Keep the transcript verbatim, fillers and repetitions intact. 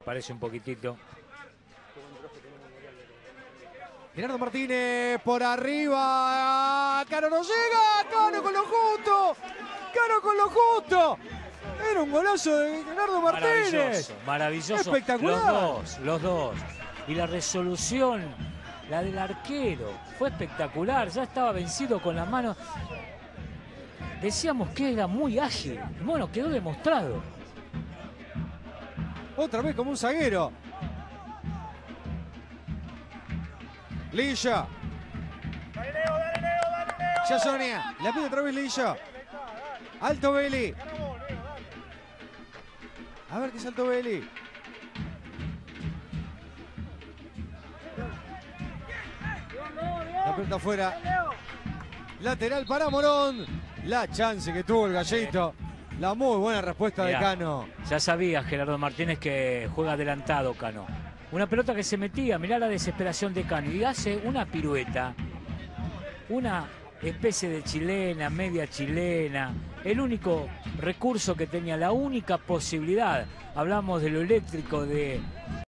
Parece un poquitito. Gerardo Martínez por arriba. Cano no llega. Cano con lo justo. Cano con lo justo. Era un golazo de Gerardo Martínez. Maravilloso, maravilloso. Espectacular. Los dos, los dos. Y la resolución, la del arquero, fue espectacular. Ya estaba vencido con las manos. Decíamos que era muy ágil. Bueno, quedó demostrado. Otra vez como un zaguero. Lilla. Ya Sonia. La pide otra vez Lilla. Alto Belli. A ver qué es Alto Belli. La pelota afuera. Lateral para Morón. La chance que tuvo el gallito. La muy buena respuesta Mirá, de Cano. Ya sabía Gerardo Martínez que juega adelantado Cano. Una pelota que se metía, mirá la desesperación de Cano. Y hace una pirueta. Una especie de chilena, media chilena. El único recurso que tenía, la única posibilidad. Hablamos de lo eléctrico de